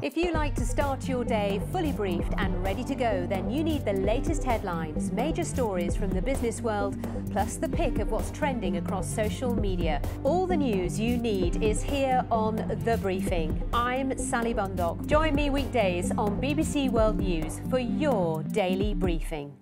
If you like to start your day fully briefed and ready to go, then you need the latest headlines, major stories from the business world, plus the pick of what's trending across social media. All the news you need is here on The Briefing. I'm Sally Bundock. Join me weekdays on BBC World News for your daily briefing.